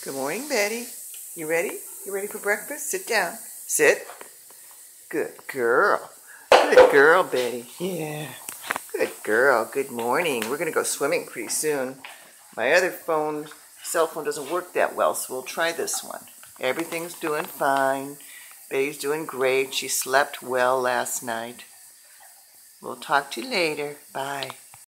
Good morning, Betty. You ready? You ready for breakfast? Sit down. Sit. Good girl. Good girl, Betty. Yeah. Good girl. Good morning. We're going to go swimming pretty soon. My other cell phone doesn't work that well, so we'll try this one. Everything's doing fine. Betty's doing great. She slept well last night. We'll talk to you later. Bye.